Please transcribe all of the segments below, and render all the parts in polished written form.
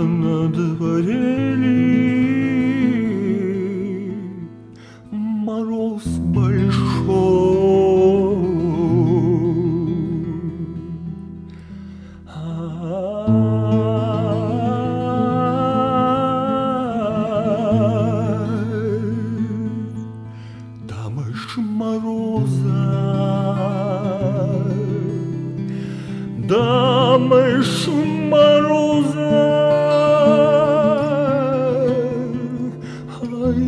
на дворе мороз большой. Там аж мороза, там аж мороза, ай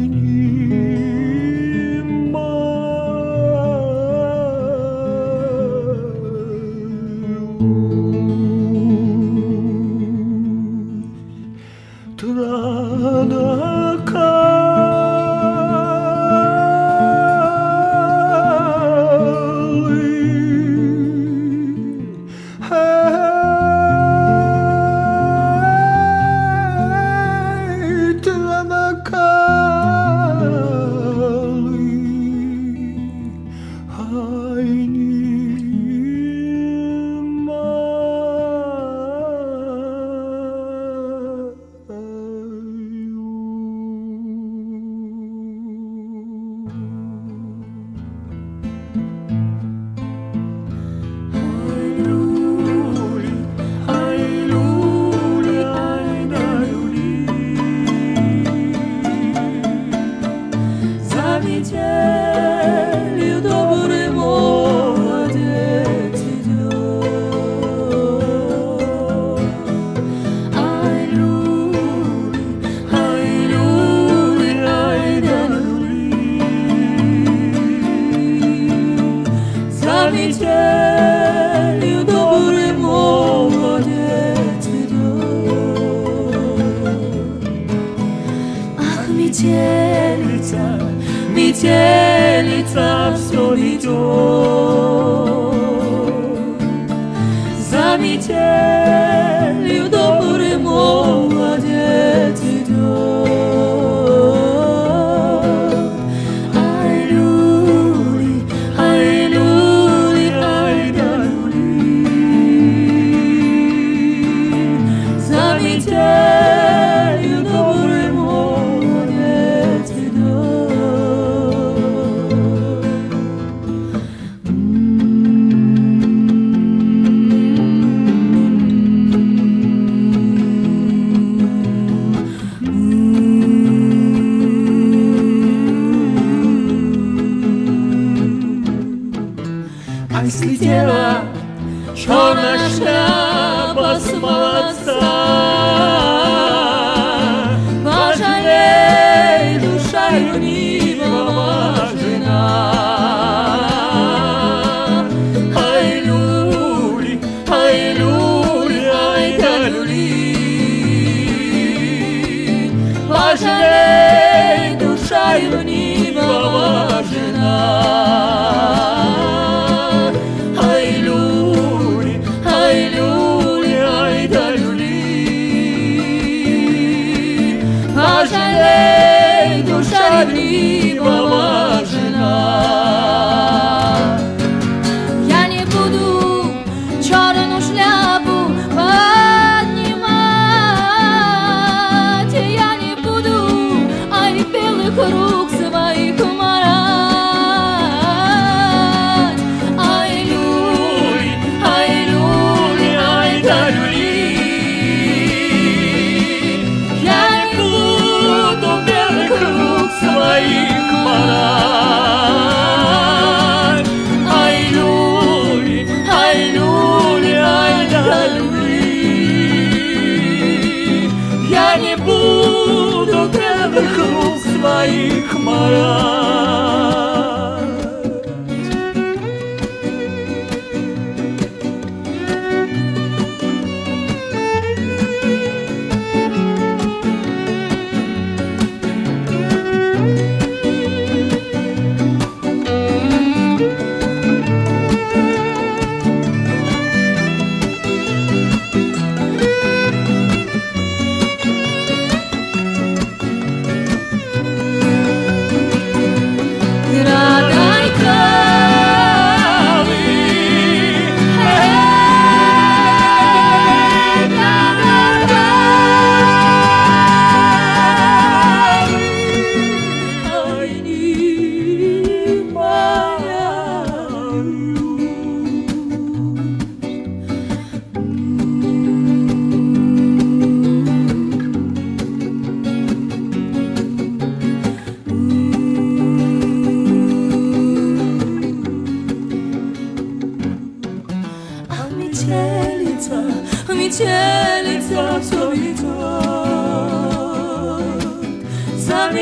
метелью добрый молодец идет. Ай, люли, ай, да люли. За метелью добрый молодец идет. Ах, метелица, метелица все идет. За метелью добрый молодец идет. Ай, люли, ай, да люли. За метелью добрый молодец идет. Как слетела черная шляпа с молодца, пожалей, душа юнимого жена. Ай, люли, ай, да люли. Пожалей, душа юнимого жена. Пожалей, душа любимого жена. Я не буду черную шляпу поднимать, я не буду, ай, белых рук своих марать. Ай, люли, ай, да люли. Своих марать. Ай, люли, ай, да люли. Я не буду белых рук своих марать.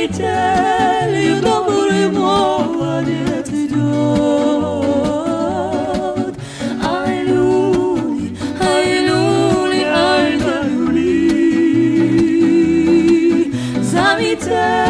метелью добрый молодец идет. Ай, люли, ай, люли, ай, да люли. За метелью